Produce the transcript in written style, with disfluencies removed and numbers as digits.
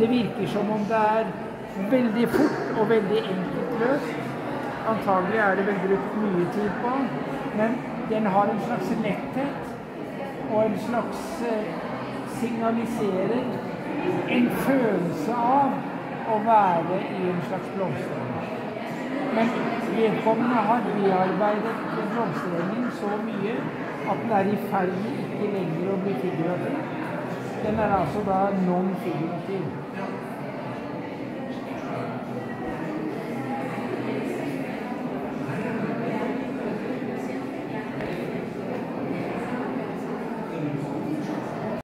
Det virker som om det veldig fort og veldig enkelt løst. Antagelig det vel brukt mye tid på, men den har en slags letthet og en slags signaliserer en følelse av å være i en slags blomsterengen. Men vedkommende har bearbeidet blomsterengen så mye at den i ferd med ikke lenger å bli figurativ. Den altså da non-figurativ.